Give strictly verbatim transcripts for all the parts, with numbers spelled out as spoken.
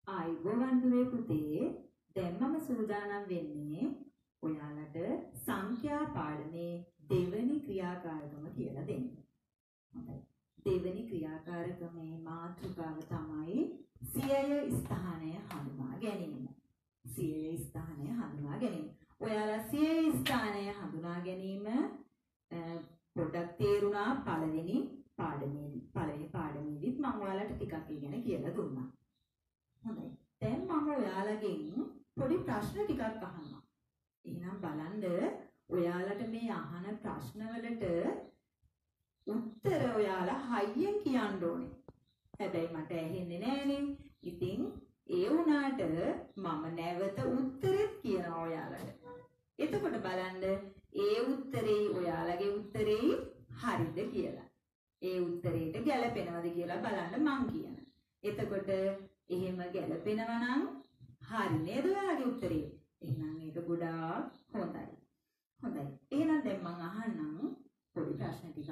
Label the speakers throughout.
Speaker 1: ආයුබෝවන් දුවේ පුතේ දැන් මම සූදානම් වෙන්නේ ඔයාලට සංඛ්‍යා පාඩමේ දෙවෙනි ක්‍රියාකාරකම කියලා දෙන්න. හොඳයි. දෙවෙනි ක්‍රියාකාරකමේ මාතෘකාව තමයි සියය ස්ථානය හඳුනා ගැනීම. සියය ස්ථානය හඳුනා ගැනීම. ඔයාලා සියය ස්ථානය හඳුනා ගැනීම පොඩ්ඩක් තේරුණා පළවෙනි පාඩමේදී. පළවෙනි පාඩමේදීත් මම ඔයාලට ටිකක් ඉගෙන කියලා දුන්නා. හොඳයි. දැන් මම ඔයාලගෙන් පොඩි ප්‍රශ්න ටිකක් අහනවා. එහෙනම් බලන්න ඔයාලට මේ අහන ප්‍රශ්න වලට උත්තර ඔයාලා හයියෙන් කියන්න ඕනේ. හැබැයි මට ඇහෙන්නේ නෑනේ. ඉතින් ඒ වුණාට මම නැවත උත්තරෙත් කියනවා ඔයාලට. එතකොට බලන්න ඒ උත්තරේ ඔයාලගේ උත්තරේ හරිද කියලා. ඒ උත්තරේට ගැලපෙනවද කියලා බලන්න මං කියනවා. එතකොට එහෙම ගැලපෙනවා නම් හරි නේද ඔයාලගේ උත්තරේ? එහෙනම් ඒක ගොඩාක් හොඳයි. හොඳයි. එහෙනම් දැන් මම අහන්නම් පොඩි ප්‍රශ්න ටිකක්.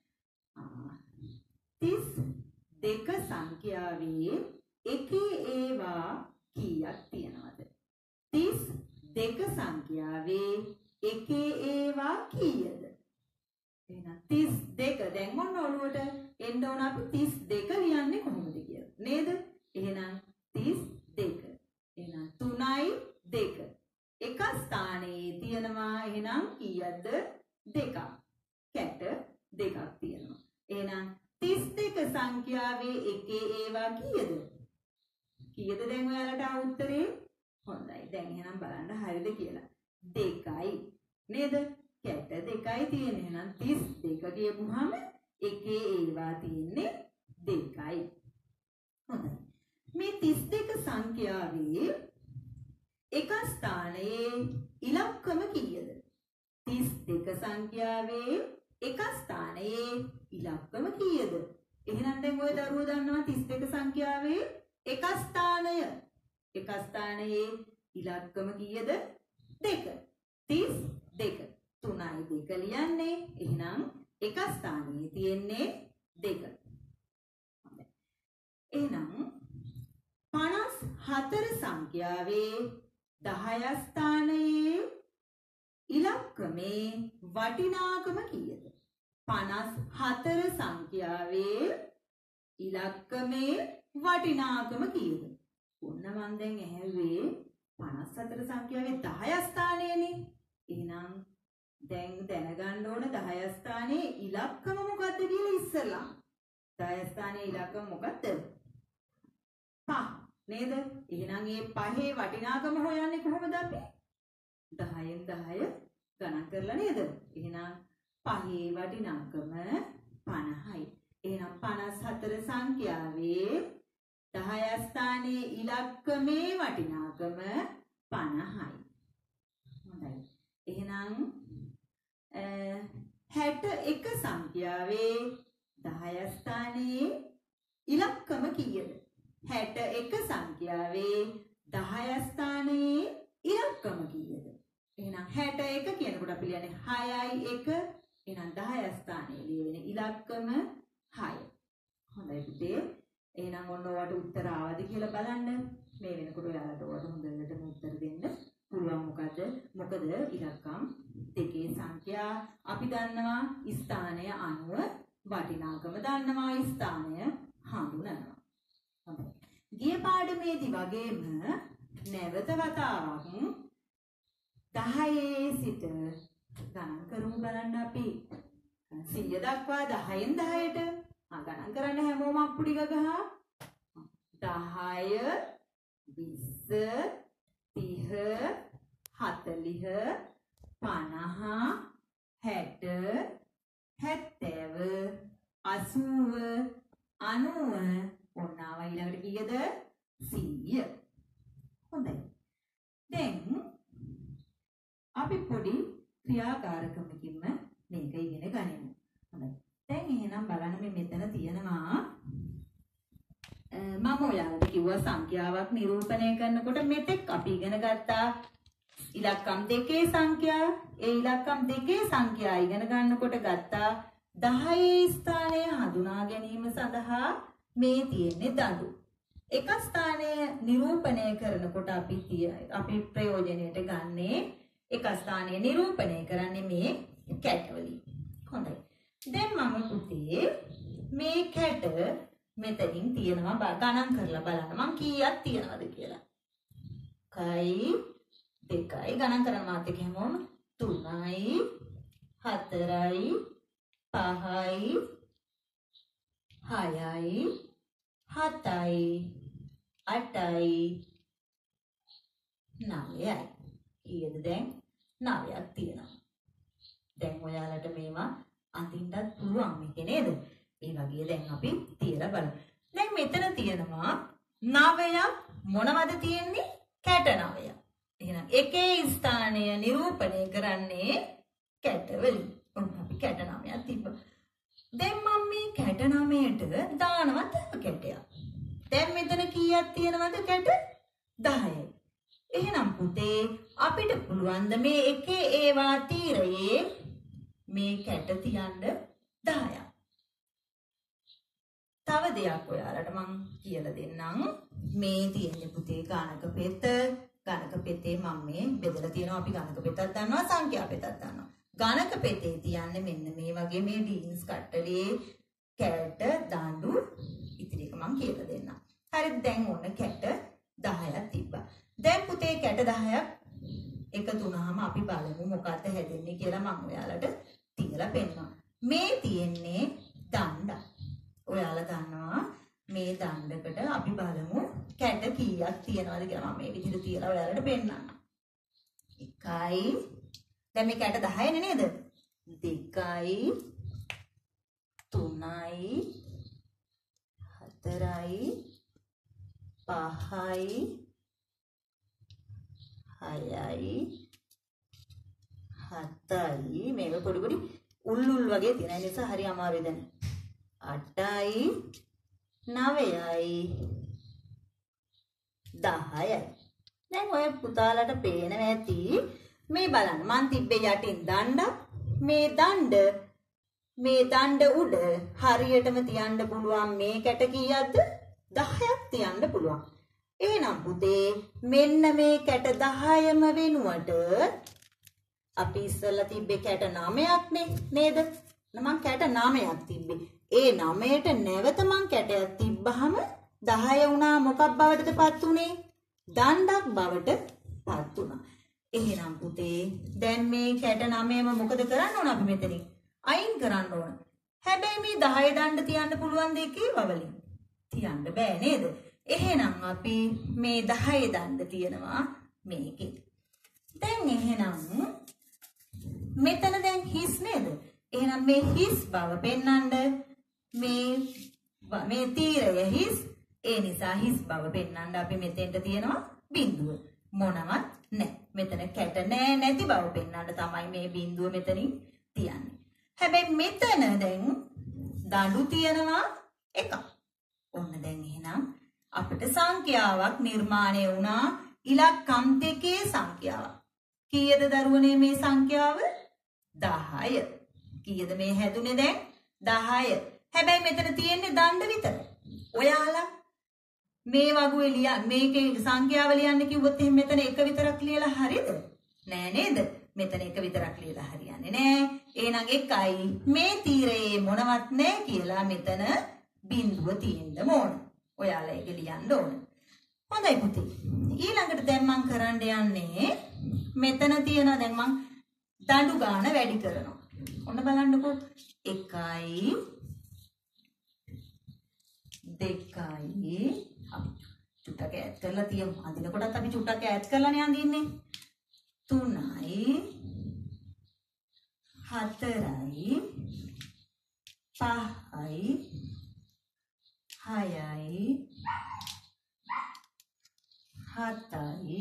Speaker 1: තිස් දෙක සංඛ්‍යාවේ එකේ ඒවා කීයක් තියෙනවද? තිස් දෙක සංඛ්‍යාවේ එකේ ඒවා කීයද? එහෙනම් තිස් දෙක දැන් ඔන්න ඔළුවට එන්න ඕන අපි තිස් දෙක ලියන්නේ කොහොමද කියලා. නේද? එහෙනම් තිස් දෙක. එහෙනම් තුනයි දෙක. එක ස්ථානයේ තියෙනවා එහෙනම් කීයක්ද? දෙකක්. කැට දෙකක් තියෙනවා. එහෙනම් තිස් දෙක සංඛ්‍යාවේ එකේ ඒවා කීයද? කීයද දැන් ඔයාලට උත්තරේ? හොඳයි. දැන් එහෙනම් බලන්න හරිද කියලා. දෙකයි. නේද? කැට දෙකයි තියෙන්නේ. එහෙනම් තිස් දෙක කියපුවාම එකේ ඒවා තියෙන්නේ දෙකයි. හොඳයි. මේ තිස් දෙක සංඛ්‍යාවේ එක ස්ථානයේ ඉලක්කම කීයද? තිස් දෙක සංඛ්‍යාවේ එක ස්ථානයේ ඉලක්කම කීයද? එහෙනම් දැන් ඔය දරුවෝ දන්නවා තිස් දෙක සංඛ්‍යාවේ එක ස්ථානය. එක ස්ථානයේ ඉලක්කම කීයද? දෙක. තිස් දෙක. තුනයි දෙක ලියන්නේ. එහෙනම් එක ස්ථානයේ තියෙන්නේ දෙක. හොඳයි. එහෙනම් පනස් හතර සංඛ්‍යාවේ දහය ස්ථානයේ ඉලක්කමේ වටිනාකම කීයද? පනස් හතර සංඛ්‍යාවේ ඉලක්කමේ වටිනාකම කීයද? ඔන්න මම දැන් ඇහුවේ පනස් හතර සංඛ්‍යාවේ දහය ස්ථානයනේ. එහෙනම් දැන් දැනගන්න ඕන දහය ස්ථානයේ ඉලක්කම මොකද්ද කියලා ඉස්සෙල්ලා. දහය ස්ථානයේ ඉලක්කම මොකද්ද? පහ. නේද? එහෙනම් මේ පහේ වටිනාකම හොයන්නේ කොහොමද අපි? දහයෙන් දහය ගණන් කරලා නේද? එහෙනම් පහේ වටිනාකම පනහයි. එහෙනම් පනස් හතර සංඛ්‍යාවේ දහය ස්ථානයේ ඉලක්කමේ වටිනාකම පනහයි. හොඳයි. එහෙනම් හැට එක සංඛ්‍යාවේ දහය ස්ථානයේ ඉලක්කම කීයද? හැට එක සංඛ්‍යාවේ දහය ස්ථානයේ ඉලක්කම කීයද? එහෙනම් හැට එක කියනකොට අපි ලියන්නේ හයයි එක. එහෙනම් දහය ස්ථානයේ ලියවෙන ඉලක්කම හය. හොඳයි පුතේ. එහෙනම් ඔන්න ඔයාලට උත්තර ආවද කියලා බලන්න. මේ වෙනකොට ඔයාලට ඔයාලට හොඳටම උත්තර දෙන්න පුළුවන්. මොකද මොකද ඉලක්කම් දෙකේ සංඛ්‍යා අපි දන්නවා ස්ථානය අනුව වටිනාකම දන්නවා ස්ථානය හඳුනනවා. හොඳයි. ගිය පාඩමේදී වගේම නැවත වතාවක් දහයේ සිට ගණන් කරමු බලන්න අපි. සිය දක්වා දහයෙන් දහයට ආ ගණන් කරන්න හැමෝම අප්පුඩි ගගහ. දහය, විස්ස, තිහ, හතලිහ, පනහ, හැට, හැත්තෑව, අසූව, අනූව ඔන්න ආවා ඊළඟට කීයද? සීය. හොඳයි. දැන් අපි පොඩි ක්‍රියාකාරකමකින්ම මේක ඉගෙන ගනිමු. හොඳයි. දැන් එහෙනම් බලන්න මේ මෙතන තියෙනවා මම ඔයාලට කිව්වා සංඛ්‍යාවක් නිරූපණය කරනකොට මෙතෙක් අපි ඉගෙන ගත්තා ඉලක්කම් දෙකේ සංඛ්‍යා. ඒ ඉලක්කම් දෙකේ සංඛ්‍යා ඉගෙන ගන්නකොට ගත්තා දහයේ ස්ථානය හඳුනා ගැනීම සඳහා මේ තියෙන්නේ දඬු. එක ස්ථානයේ නිරූපණය කරනකොට අපි අපි ප්‍රයෝජනයට ගන්නේ එක ස්ථානයේ නිරූපණය කරන්නේ මේ කැට වලින්. හොඳයි. දැන් මම පුතේ මේ කැට මෙතනින් තියනවා ගණන් කරලා බලන්න. මං කීයක් තියනවද කියලා. කයි දෙකයි ගණන් කරන මාත් එක්ක හැමෝම තුනයි හතරයි පහයි හයයි හතයි අටයි නවයයි. කීයද දැන්? නවයක් තියෙනවා. දැන් ඔයාලට මේවා අඳින්නත් පුළුවන් මේක නේද? ඒ වගේ දැන් අපි තියලා බලමු. දැන් මෙතන තියෙනවා නවයක් මොනවද තියෙන්නේ? කැට නවයක්. එහෙනම් එකේ ස්ථානය නිරූපණය කරන්නේ කැට වලින්. ඔන්න අපි කැට නවයක් තිබ්බා. දැන් මම මේ කැට නවයට දානවා තව කැටයක්. දැන් මෙතන කීයක් තියෙනවද කැට? දහයයි. එහෙනම් පුතේ අපිට පුළුවන් ද මේ එකේ ඒවා තීරයේ මේ කැට තියන්න දහයක්. තව දෙයක් ඔයාලට මම කියලා දෙන්නම්. මේ තියෙන්නේ පුතේ ගණක පෙත. ගණක පෙතේ මම මේ බෙදලා තියෙනවා. අපි ගණක පෙතක් දන්නවා, සංඛ්‍යා පෙතක් දන්නවා. ගණක පෙතේ තියන්නේ මෙන්න මේ වගේ මේ ඩීන්ස් කට්ටලේ කැට දඬු ඉතිරි එක මම කියලා දෙන්නම්. හරිද? දැන් ඔන්න කැට දහයක් තිබ්බා. දැන් පුතේ කැට දහයක් එකතු වුණාම අපි බලමු මොකක්ද හැදෙන්නේ කියලා මම ඔයාලට තියලා පෙන්නනවා. මේ තියෙන්නේ දණ්ඩ. ඔයාලා දන්නවා මේ දණ්ඩකට අපි බලමු කැට කීයක් තියනවද කියලා. මම මේ විදිහට තියලා ඔයාලට පෙන්නන්නම්. එකයි. දැන් මේ කැට දහයනේ නේද? දෙකයි තුනයි හතරයි පහයි හයයි හතයි මේක පොඩි පොඩි උල් උල් වගේ තියෙන නිසා හරි අමාරුයි දැන්. අටයි නවයයි දහයයි. දැන් ඔය පුතාලට පේනවා ඇති මේ බලන්න මං තිබ්බේ යටින් දණ්ඩ. මේ දණ්ඩ මේ දණ්ඩ උඩ හරියටම තියන්න පුළුවන් මේ කැට කීයක්ද? දහයක් තියන්න පුළුවන්. එහෙනම් පුතේ මෙන්න මේ කැට දහයම වෙනුවට අපි ඉස්සෙල්ලා තිබ්බේ කැට නවයක් නේ නේද? මම කැට නවයක් තිබ්බේ. ඒ නවයට නැවත මං කැටයක් තිබ්බහම දහය වුණා මොකක් බවටද පත් උනේ? දණ්ඩක් බවට පත් වුණා. එහෙනම් පුතේ දැන් මේ කැට නවයම මොකද කරන්න ඕන අපි මෙතනින්? අයින් කරන්න ඕන. හැබැයි මේ දහය දණ්ඩ තියන්න පුළුවන් දෙකේ වවලින්. තියන්න බෑ නේද? එහෙනම් අපි මේ දහය දණ්ඩ තියනවා මේකේ. දැන් එහෙනම් මෙතන දැන් හිස් නේද? එහෙනම් මේ හිස් බව පෙන්වන්න මේ මේ තීරය හිස්. ඒ නිසා හිස් බව පෙන්වන්න අපි මෙතෙන්ට තියනවා බිඳුව. මොනවත් නැහැ. මෙතන කැට නැහැ නැති බව පෙන්වන්න තමයි මේ බිඳුව මෙතනින් තියන්නේ. හැබැයි මෙතන දැන් දඬු තියනවා එකක්. ඔන්න දැන් එහෙනම් අපිට සංඛ්‍යාවක් නිර්මාණය වුණා. ඉලක්කම් දෙකේ සංඛ්‍යාවක්. කීයද දරුවනේ මේ සංඛ්‍යාව? දහය. කීයද මේ හැදුනේ දැන්? දහය. හැබැයි මෙතන තියෙන්නේ දණ්ඩ විතරයි. ඔයාලා මේ වගුවේ ලිය මේකේ සංඛ්‍යාව ලියන්න කිව්වොත් එහෙනම් මෙතන එක විතරක් ලියලා හරියද? නෑ නේද? මෙතන එක විතරක් ලියලා හරියන්නේ නෑ. එහෙනම් එකයි මේ තීරයේ මොනවත් නෑ කියලා මෙතන බිඳුව තියෙන්න ඕන. ඔයාලා ඒක ලියන්න ඕන. හොඳයි පුතේ. ඊළඟට දැන් මම කරන්න යන්නේ මෙතන තියෙන දැන් මම දඬු ගාන වැඩි කරනවා. ඔන්න බලන්නකෝ. එකයි දෙකයි චුට්ටක් ඈඩ් කරලා තියමු. අඳිනකොටත් අපි චුට්ටක් ඈඩ් කරලානේ අඳින්නේ. තුනයි හතරයි පහයි හයයි හතයි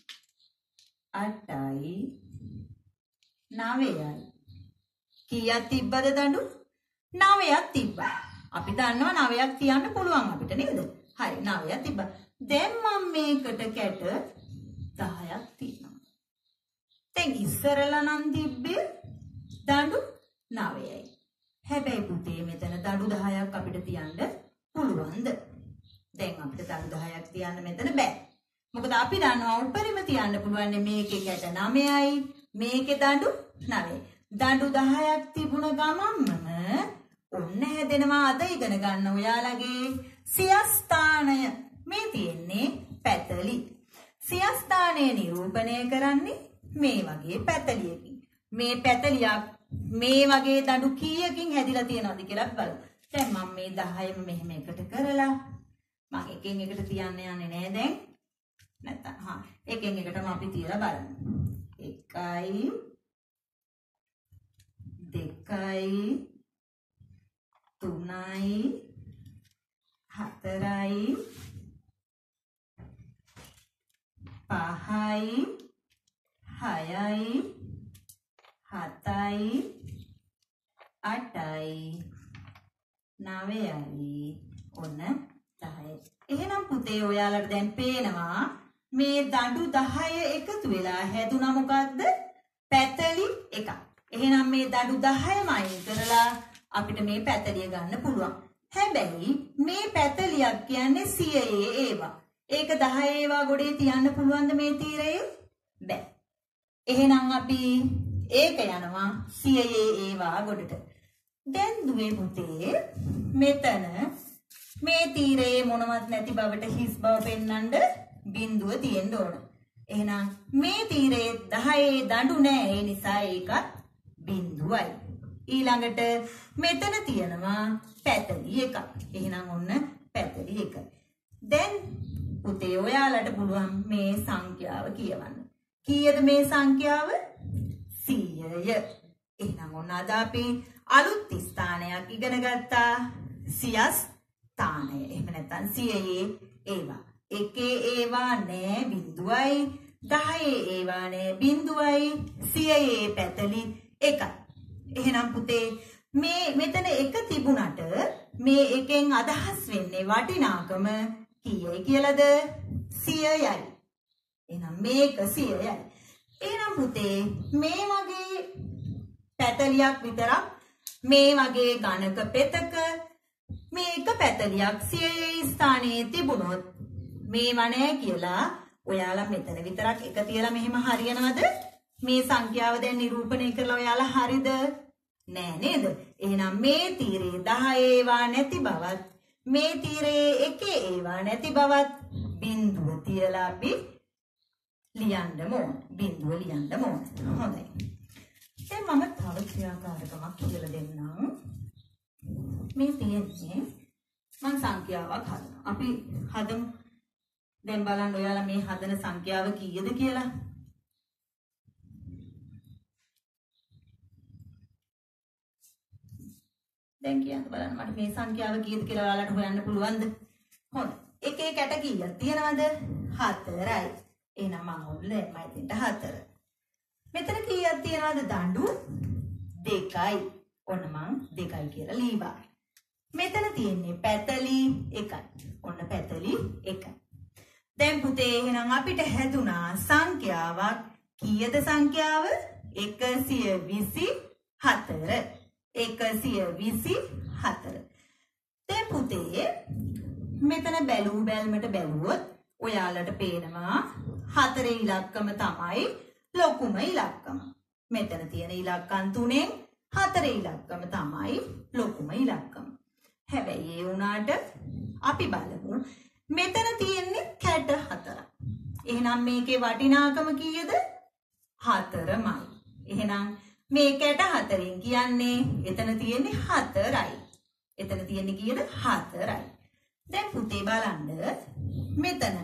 Speaker 1: අටයි නවයයි. කීයක් තිබ්බද දඬු? නවයක් තිබ්බා. අපි දන්නවා නවයක් තියන්න පුළුවන් අපිට නේද? හරි නවයක් තිබ්බා. දැන් මම මේකට කැට දහයක් තියෙනවා. දැන් ඉස්සරලා නම් තිබ්බේ දඬු නවයයි. හැබැයි පුතේ මෙතන දඬු දහයක් අපිට තියන්න පුළුවන්ද? දැන් අපිට දඩු දහයක් තියන්න මෙතන බෑ. මොකද අපි දන්නවා උඩරිම තියන්න පුළුවන් මේකේ කැට නවයයි මේකේ දඩු නවයයි. දඩු දහයක් තිබුණ ගමන්ම ඔන්න හැදෙනවා අද ඉගෙන ගන්න ඔයාලගේ සියස්ථානය. මේ තියෙන්නේ පැතලි. සියස්ථානය නිරූපණය කරන්නේ මේ වගේ පැතලියකින්. මේ පැතලියක් මේ වගේ දඩු කීයකින් හැදිලා තියෙනවද කියලා බලමු. දැන් මම මේ දහයම මෙහෙම එකට කරලා මම එකෙන් එකට තියන්න යන්නේ නෑ දැන්. නැත්තම් හා එකෙන් එකටම අපි තියලා බලමු. එකයි දෙකයි තුනයි හතරයි පහයි හයයි හතයි අටයි නවයයි ඔන්න දහයයි. එහෙනම් පුතේ ඔයාලට දැන් පේනවා මේ දඩු දහය එකතු වෙලා හැදුනා මොකද්ද? පැතලි එකක්. එහෙනම් මේ දඩු දහයම අයින් කරලා අපිට මේ පැතලිය ගන්න පුළුවන්. හැබැයි මේ පැතලියක් කියන්නේ සියයේ ඒවා. ඒක දහයේ ඒවා ගොඩේ තියන්න පුළුවන්ද මේ තීරයේ? බෑ. එහෙනම් අපි ඒක යනවා සියයේ ඒවා ගොඩට. දැන් දුවේ පුතේ මෙතන මේ තීරයේ මොනවත් නැති බවට හිස් බව පෙන්වන්න බිඳුව තියෙන්න ඕන. එහෙනම් මේ තීරයේ දහයේ දඬු නෑ ඒ නිසා ඒකත් බිඳුවයි. ඊළඟට මෙතන තියෙනවා පැතලි එකක්. එහෙනම් ඔන්න පැතලි එක. දැන් පුතේ ඔයාලට පුළුවන් මේ සංඛ්‍යාව කියවන්න. කීයද මේ සංඛ්‍යාව? සීයය. එහෙනම් ඔන්න අද අපි අලුත් ස්ථානයක් ඉගෙන ගත්තා. සියස් ස්ථානය. එහෙම නැත්නම් සියයේ ඒවා. එකේ ඒවා නෑ බිඳුවයි. දහයේ ඒවා නෑ බිඳුවයි. සියයේ පැතලි එකයි. එහෙනම් පුතේ මේ මෙතන එක තිබුණට මේ එකෙන් අදහස් වෙන්නේ වටිනාකම කීයයි කියලාද? සියයයි. එහෙනම් මේක සියයයි. එහෙනම් පුතේ මේ වගේ පැතලියක් විතරක් මේ වගේ ඝනක පෙතක මේක පැතලියක් සියයේ ස්ථානයේ තිබුණොත් මේව නෑ කියලා ඔයාලා මෙතන විතරක් එක තියලා මෙහෙම හරියනවද? මේ සංඛ්‍යාව දැන් නිරූපණය කරලා ඔයාලා හරිද? නෑ නේද? එහෙනම් මේ තීරයේ දහයේ ඒවා නැති බවත් මේ තීරයේ එකේ ඒවා නැති බවත් බිඳුව තියලා අපි ලියන්න ඕන. බිඳුව ලියන්න ඕන. හොඳයි. දැන් මම තව ක්‍රියාකාරකමක් කියලා දෙන්නම්. මේ තියෙන්නේ මම සංඛ්‍යාවක් හදනවා. අපි හදමු. දැන් බලන්න ඔයාලා මේ හදන සංඛ්‍යාව කීයද කියලා. දැන් කියන්න බලන්න මට මේ සංඛ්‍යාව කීයද කියලා ඔයාලට හොයන්න පුළුවන්ද? හොඳයි. එකේ කැට කීයක් තියෙනවද? හතරයි. එහෙනම් මම ඔල්ලෙමයි දෙන්න හතර. මෙතන කීයක් තියෙනවද? දඬු දෙකයි. ඔන්න මම දෙකයි කියලා ලීවා. මෙතන තියෙන්නේ පැතලි එකයි. ඔන්න පැතලි එකයි. දැන් පුතේ එහෙනම් අපිට හැදුනා සංඛ්‍යාවක් කීයද සංඛ්‍යාව? එකසිය විසි හතර. එකසිය විසි හතර. දැන් පුතේ මෙතන බැලූ බැල්මට බැලුවොත් ඔයාලට පේනවා හතරේ ඉලක්කම තමයි ලොකුම ඉලක්කම. මෙතන තියෙන ඉලක්කම් තුනෙන් හතරේ ඉලක්කම තමයි ලොකුම ඉලක්කම. හැබැයි ඒ වුණාට අපි බලමු මෙතන තියෙන්නේ කැට හතරක්. එහෙනම් මේකේ වටිනාකම කීයද? හතරමයි. එහෙනම් මේ කැට හතරෙන් කියන්නේ එතන තියෙන්නේ හතරයි. එතන තියෙන්නේ කීයද? හතරයි. දැන් පුතේ බලන්න මෙතන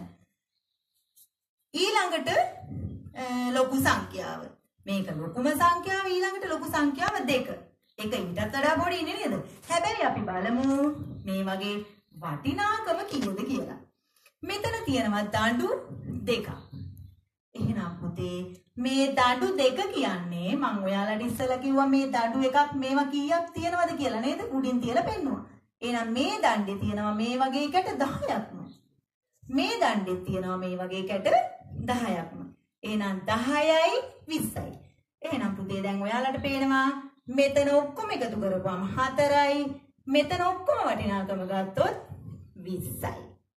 Speaker 1: ඊළඟට ලොකු සංඛ්‍යාව. මේක ලොකුම සංඛ්‍යාව ඊළඟට ලොකු සංඛ්‍යාව දෙක. එක ඊටත් වඩා පොඩි නේද? හැබැයි අපි බලමු මේ වගේ වටිනාකම කීයද කියලා. මෙතන තියෙනවා දඬු දෙකක්. එහෙනම් පුතේ මේ දඬු දෙක කියන්නේ මම ඔයාලට ඉස්සෙල්ලා කිව්වා මේ දඬු එකක් මේවා කීයක් තියෙනවද කියලා නේද? උඩින් තියලා පෙන්නුවා. එහෙනම් මේ දණ්ඩේ තියෙනවා මේ වගේ කැට දහයක්ම. මේ දණ්ඩේ තියෙනවා මේ වගේ කැට දහයක්ම. එහෙනම් දහයයි විස්සයි. එහෙනම් පුතේ දැන් ඔයාලට පේනවා මෙතන ඔක්කොම එකතු කරපුවම හතරයි. මෙතන ඔක්කොම වටිනාකම ගත්තොත් විස්සයි.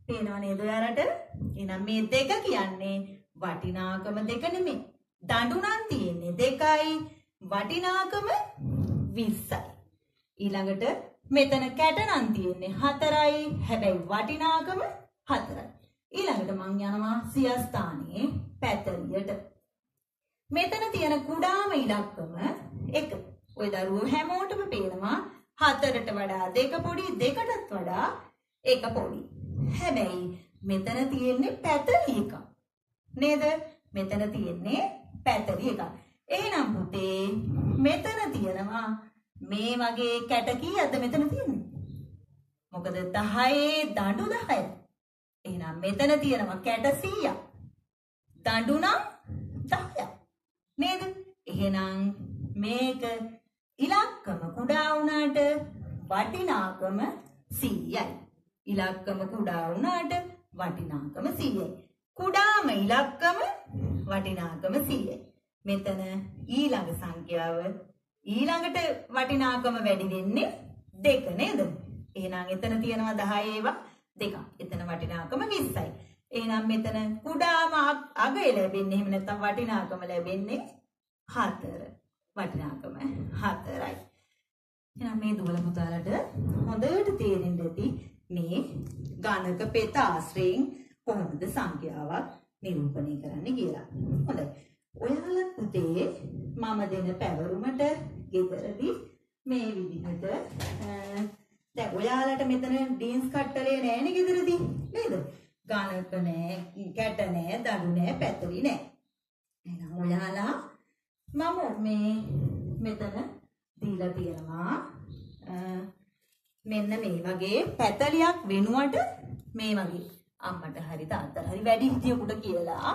Speaker 1: පේනව නේද ඔයාලට? එහෙනම් මේ දෙක කියන්නේ වටිනාකම දෙක නෙමෙයි. දඬු නම් තියෙන්නේ දෙකයි, වටිනාකම විස්සයි. ඊළඟට මෙතන කැට නම් තියෙන්නේ හතරයි, හැබැයි වටිනාකම හතරයි. ඊළඟට මං යනවා සියස්ථානයේ පැතලියට. මෙතන තියෙන කුඩාම ඉලක්කම එක. ඔය දරුවෝ හැමෝටම පේනවා හතරට වඩා දෙක පොඩි, දෙකටත් වඩා එක පොඩි. හැබැයි මෙතන තියෙන්නේ පැතලි එකක්. නේද? මෙතන තියෙන්නේ පැතලි එකක්. එහෙනම් පුතේ මෙතන තියෙනවා මේ වගේ කැට කීයක්ද මෙතන තියෙන්නේ? මොකද දහයේ දඬු දහය. එහෙනම් මෙතන තියෙනවා කැට සීයක්. දඬු නම් දහයක්. නේද? එහෙනම් මේක ඉලක්කම කුඩා වුණාට වටිනාකම සීයයි. ඉලක්කම කුඩා වුණාට වටිනාකම සීයයි. කුඩාම ඉලක්කම වටිනාකම සීයයි. මෙතන ඊළඟ සංඛ්‍යාව ඊළඟට වටිනාකම වැඩි වෙන්නේ දෙක නේද? එහෙනම් එතන තියෙනවා දහය ඒවා දෙකක්. එතන වටිනාකම විස්සයි. එහෙනම් මෙතන කුඩාම අගය ලැබෙන්නේ එහෙම නැත්නම් වටිනාකම ලැබෙන්නේ හතර. වටිනාකම හතරයි. එහෙනම් මේ දුවල පුතාලට හොඳට තේරෙන්න ඇති මේ ගණක පෙත ආශ්‍රයෙන් කොහොමද සංඛ්‍යාවක් නිරූපණය කරන්න කියලා. හොඳයි. ඔයාලා පුතේ මම දෙන පැවරුමට ගෙදරදී මේ විදිහට දැන් ඔයාලට මෙතන ඩීන්ස් කට්ටලේ නෑනේ ගෙදරදී නේද? ගණක නෑ, කැට නෑ, දඬු නෑ, පැතලි නෑ. එහෙනම් ඔයාලා මම මේ මෙතන දීලා තියෙනවා මෙන්න මේ වගේ පැතලියක් වෙනුවට මේ වගේ අම්මට හරි තාත්තට හරි වැඩි හිටියෙකුට කියලා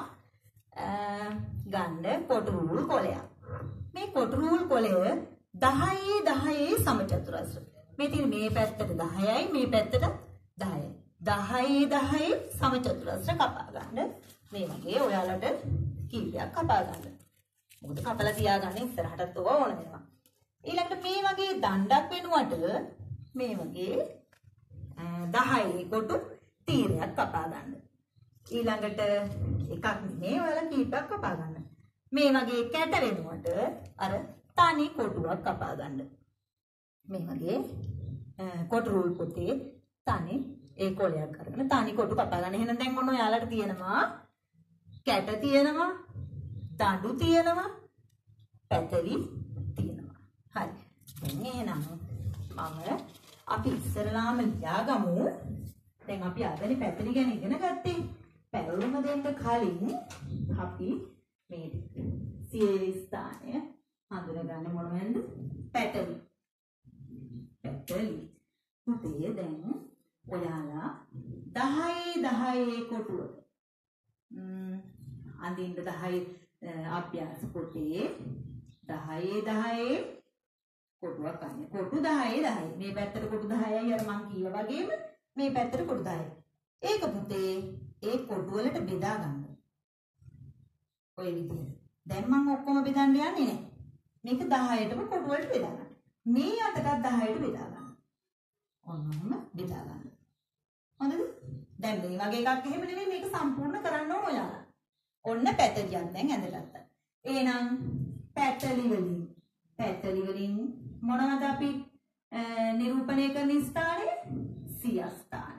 Speaker 1: ගන්න කොටුරුල් කොලයක්. මේ කොටුරුල් කොලය දහයේ දහයේ සමචතුරස්‍ර. මේ තියෙන මේ පැත්තට දහයයි මේ පැත්තට දහයයි. දහයේ දහයේ සමචතුරස්‍ර කපා ගන්න. මේ වගේ ඔයාලට කීපයක් කපා ගන්න. මොකද කපලා තියාගන්න ඉස්සරහටත් ඕවා ඕන වෙනවා. ඊළඟට මේ වගේ දණ්ඩක් වෙනුවට මේ වගේ දහයේ කොටු තීරයක් කපා ගන්න. ඊළඟට එකක් නෙමෙයි ඔයාලා කීපයක් කපා ගන්න. මේ වගේ කැට වෙනුවට අර තනි කොටුවක් කපා ගන්න. මේ වගේ කොටු රූල් පොතේ තනි ඒ කොලයක් අරගෙන තනි කොටු කපා ගන්න. එහෙනම් දැන් ඔන්න ඔයාලට තියෙනවා කැට තියෙනවා, දඬු තියෙනවා, පැතලි තියෙනවා. හරි. දැන් එහෙනම් මම අපි ඉස්සරලාම ලියාගමු. දැන් අපි ආදනේ පැතලි ගැන ඉගෙන ගත්තේ. පැවරුම දෙන්න කලින් අපි මේ සියලි ස්ථානය හඳුනගන්න මොනවද? පැතලි. පැතලි. පුතේ දැන් ඔයාලා දහයේ දහයේ කොටුව ම්ම් අඳින්න දහයේ අභ්‍යාස පොතේ දහයේ දහයේ කොටුවක් ගන්න. කොටු දහයේ දහයේ. මේ පැත්තට කොටු දහයයි අර මං කීවා වගේම මේ පැත්තට කොටු දහයයි. ඒක පුතේ ඒ කොටු වලට බෙදා ගන්න. ඔය විදිහට. දැන් මම ඔක්කොම බෙදන්න යන්නේ නැහැ. මේක දහයටම කොටු වලට බෙදා ගන්න. මේ අතටත් දහයට බෙදා ගන්න. ඔන්නම බෙදා ගන්න. හොඳද? දැන් මේ වගේ එකක් එහෙම නෙමෙයි මේක සම්පූර්ණ කරන්න ඕන ඔයාලා. ඔන්න පැතලියක් දැන් ඇඳගත්තා. එහෙනම් පැතලි වලින් පැතලි වලින් මොනවද අපි නිරූපණය කරන ස්ථානය? සියස්ථානය.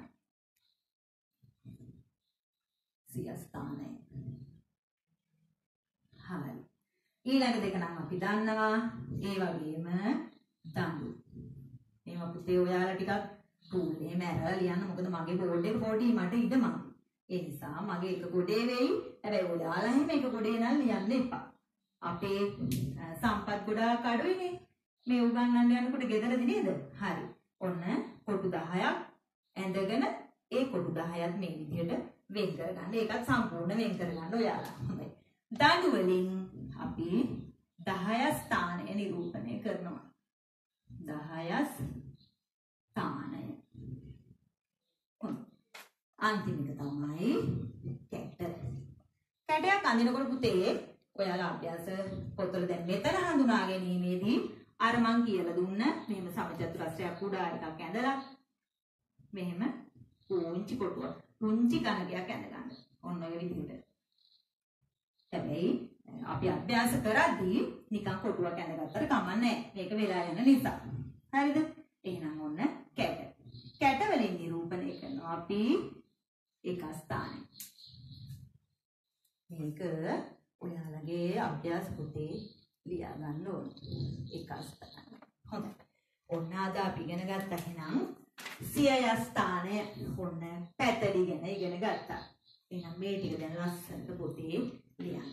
Speaker 1: සියස්ථානය. හරි. ඊළඟ දෙක නම් අපි දන්නවා. ඒ වගේම දඬු. මේවා පුතේ ඔයාලා ටිකක් රූලේ මැරලා ලියන්න. මොකද මගේ බෝඩ් එක පොඩි මට ඉඩ මම. ඒ නිසා මගේ එක ගොඩේ වෙයි. හැබැයි ඔයාලා එහෙම එක ගොඩේ නම් ලියන්න එපා. අපේ සම්පත් ගොඩාක් අඩුයිනේ. මේ උගන්වන්න යනකොට ගෙදරදී නේද? හරි. ඔන්න කොටු දහයක් ඇඳගෙන ඒ කොටු දහයත් මේ විදිහට වෙන් කරගන්න. ඒකත් සම්පූර්ණ වෙන් කරගන්න ඔයාලා. හොඳයි. දඬු වලින් අපි දහය ස්ථානය නිරූපණය කරනවා. දහය ස්ථානය. අන්තිම එක තමයි කැට. කැටයක් අඳිනකොට පුතේ ඔයාලා අභ්‍යාස පොතවල දැන් මෙතන හඳුනා ගැනීමේදී අර මං කියලා දුන්න මෙහෙම සමචතුරස්‍රයක් උඩා එකක් ඇඳලා මෙහෙම පුංචි කොටුවක් පුංචි ගණකයක් ඇඳ ගන්න. ඔන්න ඔය විදිහට. හැබැයි අපි අභ්‍යාස කරද්දී නිකන් කොටුවක් ඇඳගත්තට කමක් නැහැ. මේක වෙලා යන නිසා. හරිද? එහෙනම් ඔන්න කැට. කැට වලින් නිරූපණය කරනවා අපි එක ස්ථානය. මේක ඔයාලගේ අභ්‍යාස පොතේ ලියා ගන්න ඕන. එක ස්ථානය. හොඳයි. ඔන්න අද අපි ඉගෙන ගත්තා එහෙනම් සියය ස්ථානය ඔන්න පැතලි ගැන ඉගෙන ගත්තා. එහෙනම් මේ ටික දැන් ලස්සනට පොතේ ලියන්න.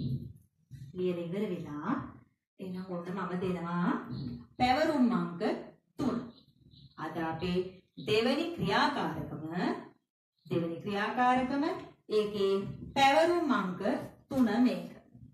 Speaker 1: ලියලා ඉවර වෙලා එහෙනම් ඔන්න මම දෙනවා පැවරුම් අංක තුන. අද අපේ දෙවෙනි ක්‍රියාකාරකම දෙවෙනි ක්‍රියාකාරකම ඒකේ පැවරුම් අංක තුන මේක.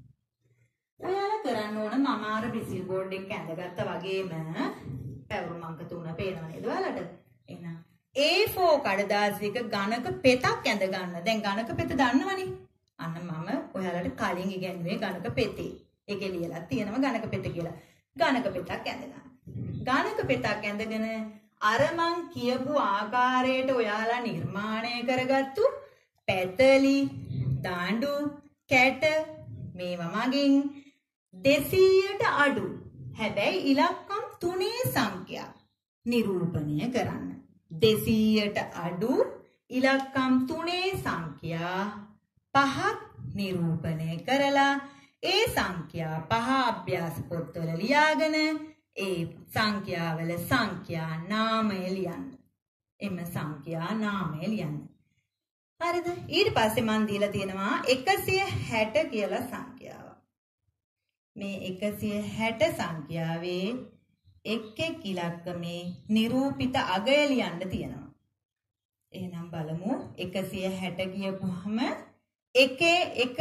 Speaker 1: ඔයාලා කරන්න ඕන මම අර බිසිල් බෝඩ් එක ඇඳගත්තා වගේම පැවරුම් අංක තුන පේනව නේද ඔයාලට? එහෙනම් A four කඩදාසියක ඝනක පෙතක් ඇඳ ගන්න. දැන් ඝනක පෙත දන්නවනේ. අන්න මම ඔයාලට කලින් ඉගෙනුවේ ඝනක පෙතේ. ඒකේ ලියලා තියෙනවා ඝනක පෙත කියලා. ඝනක පෙතක් ඇඳ ගන්න. ඝනක පෙතක් ඇඳගෙන අර මං කියපු ආකාරයට ඔයාලා නිර්මාණය කරගත්තු පැතලි දාඬු කැට මේවා මගින් දෙසීයට අඩු හැබැයි ඉලක්කම් තුනේ සංඛ්‍යා නිරූපණය කරන්න. දෙසීයට අඩු ඉලක්කම් තුනේ සංඛ්‍යා පහක් නිරූපණය කරලා ඒ සංඛ්‍යා පහ අභ්‍යාස පොත්වල ලියාගෙන ඒ සංඛ්‍යාවල සංඛ්‍යා නාමය ලියන්න. එම සංඛ්‍යා නාමය ලියන්න. හරිද? ඊට පස්සේ මන් දීලා තියෙනවා එකසිය හැට කියලා සංඛ්‍යාවක්. මේ එකසිය හැට සංඛ්‍යාවේ එක් එක් ඉලක්කමේ නිරූපිත අගය ලියන්න තියෙනවා. එහෙනම් බලමු එකසිය හැට කියපුවම එකේ එක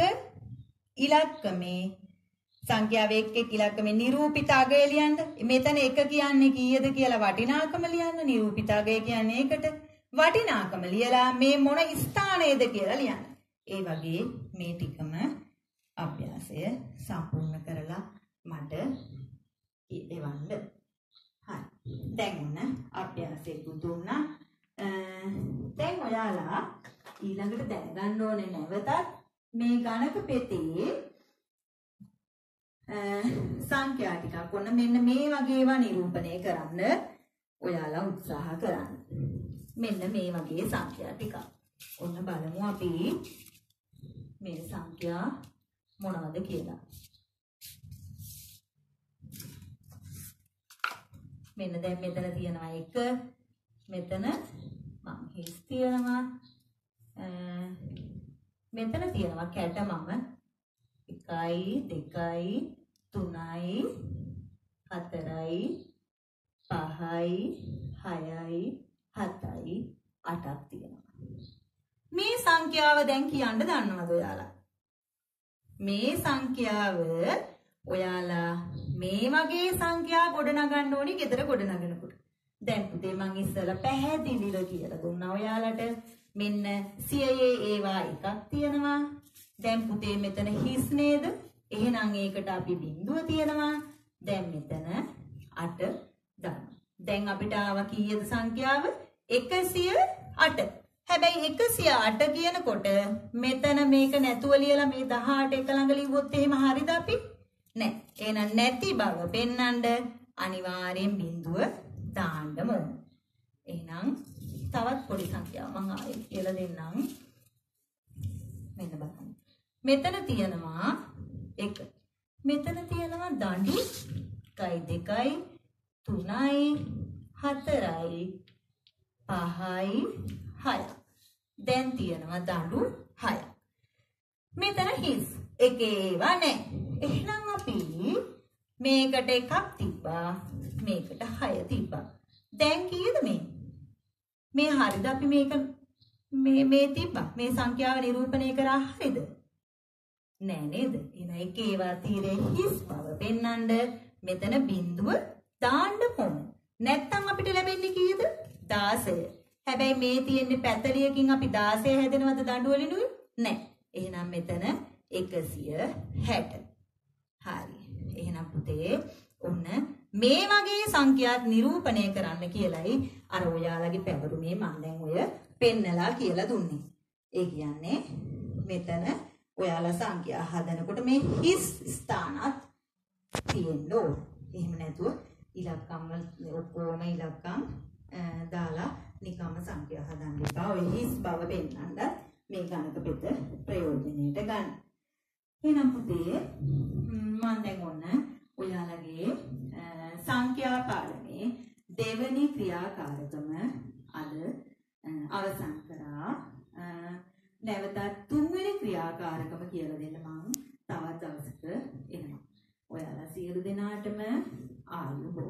Speaker 1: ඉලක්කමේ සංඛ්‍යාවේ එක් එක් ඉලක්කමේ නිරූපිත අගය ලියන්න. මෙතන එක කියන්නේ කීයද කියලා වටිනාකම ලියන්න. නිරූපිත අගය කියන්නේ ඒකට වටිනාකම ලියලා මේ මොන ස්ථානයේද කියලා ලියන්න. ඒ වගේ මේ ටිකම අභ්‍යාසය සම්පූර්ණ කරලා මට එවන්න. හරි. දැන් ඔන්න අභ්‍යාසය දුන්නා. දැන් ඔයාලා ඊළඟට දැනගන්න ඕනේ නැවතත් මේ ගණක පෙතේ සංඛ්‍යා ටිකක් ඔන්න මෙන්න මේ වගේ ඒවා නිරූපණය කරන්න ඔයාලා උත්සාහ කරන්න. මෙන්න මේ වගේ සංඛ්‍යා ටිකක්. ඔන්න බලමු අපි මේ සංඛ්‍යා මොනවද කියලා. මෙන්න දැන් මෙතන තියෙනවා එක, මෙතන මම හිස් තියනවා. මෙතන තියෙනවා කැට මම එකයි, දෙකයි, තුනයි, හතරයි, පහයි, හයයි, හතයි, අටක් තියෙනවා. මේ සංඛ්‍යාව දැන් කියන්න දන්නවද ඔයාලා? මේ සංඛ්‍යාව ඔයාලා මේ වගේ සංඛ්‍යා ගොඩනගන්න ඕනි ගෙදර ගොඩනගනකොට. දැන් පුතේ මං ඉස්සෙල්ලා පැහැදිලිව කියලා දුන්නා ඔයාලට. මෙන්න සියයේ ඒවා එකක් තියෙනවා. දැන් පුතේ මෙතන හිස් නේද? එහෙනම් ඒකට අපි බිංදුව තියනවා. දැන් මෙතන අට දානවා. දැන් අපිට ආවා කීයද සංඛ්‍යාව? එකසිය අට. හැබැයි එකසිය අට කියනකොට මෙතන මේක නැතුව ලියලා මේ දහඅට එක ළඟ ලිව්වොත් එහෙම හරිද අපි? නෑ. එහෙනම් නැති බව පෙන්වන්න අනිවාර්යෙන් බිංදුව දාන්න ඕන. එහෙනම් තවත් පොඩි සංඛ්‍යාවක් මම ආයෙත් කියලා දෙන්නම්. මෙන්න බලන්න. මෙතන තියෙනවා එක. මෙතන තියෙනවා දඬු එකයි, දෙකයි, තුනයි, හතරයි, පහයි, හයයි. දැන් තියෙනවා දඬු හයයි. මෙතන හිස් එකේ ඒවා නැහැ. එහෙනම් අපි මේකට එකක් තිබ්බා, මේකට හය තිබ්බා. දැන් කීයද මේ? මේ හරිද? අපි මේක මේ මේ තිබ්බා. මේ සංඛ්‍යාව නිරූපණය කරා හරිද? නෑ නේද? එහෙනම් එකේ ඒවා තීරේ හිස් බව පෙන්වන්න මෙතන බිංදුව දාන්න ඕන. නැත්තම් අපිට ලැබෙන්නේ කීයද? දාසය. හැබැයි මේ තියෙන්නේ පැතලියකින් අපි දාසය හැදෙනවද දඬු වලිනුයි? නෑ. එහෙනම් මෙතන එකසිය හැට. හරි. එහෙනම් පුතේ ඔන්න මේ වගේ සංඛ්‍යාත් නිරූපණය කරන්න කියලයි අර ඔයාලගේ පැවරුමේ මම දැන් ඔය පෙන්නලා කියලා දුන්නේ. ඒ කියන්නේ මෙතන ඔයාලා සංඛ්‍යා හදනකොට මේ හිස් ස්ථානත් තියෙන්න ඕන. එහෙම නැතුව ඉලක්කම් ඔක්කොම ඉලක්කම් දාලා නිකම්ම සංඛ්‍යා හදන්න එපා. ඔය හිස් බව පෙන්නන්න මේ ගණක පෙත ප්‍රයෝජනෙට ගන්න. එහෙනම් පුතේ මම දැන් ඔන්න ඔයාලගේ සංඛ්‍යා පාඩමේ දෙවැනි ක්‍රියාකාරකම අද අවසන් කරා. නැවතත් තුන්වෙනි ක්‍රියාකාරකම කියලා දෙන්න මම තවත් දවසක එනවා. ඔයාලා සියලු දෙනාටම ආයුබෝවන්.